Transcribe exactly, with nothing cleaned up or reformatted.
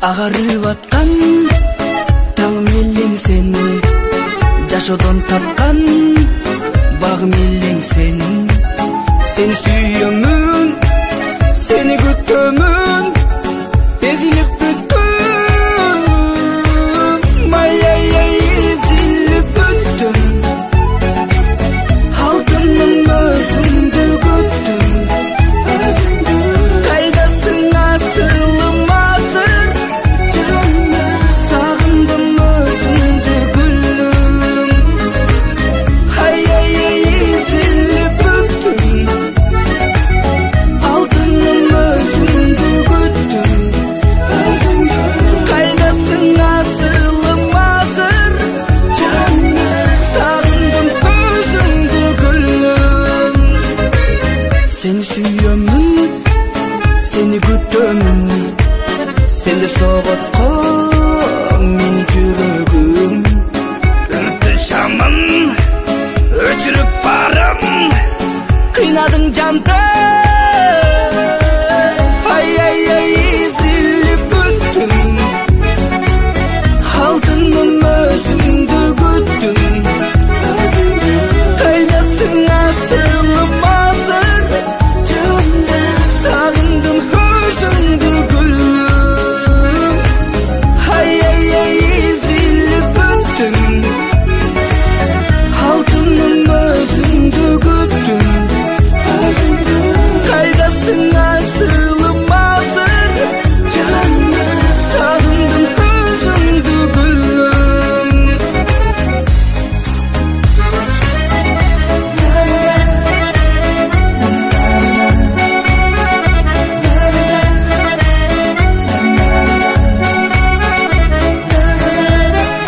Агарып аткан таң мелең сен, жашоодон тапкан багым элең сен. Сени сүйөмүн, сени күтөмүн, эзилип бүттүм, маяй эзилип бүттүм. Алтыным өзүңдү күттүм, кайдасың асылым азыр, сагындым өзүңдү гүлүм. Ай-ай эзилип бүттүм, алтыным өзүңдү күттүм, кайдасың асылым азыр, сагындым өзүңдү гүлүм. Сени сүйөмүн, сени күтөмүн, сен деп согот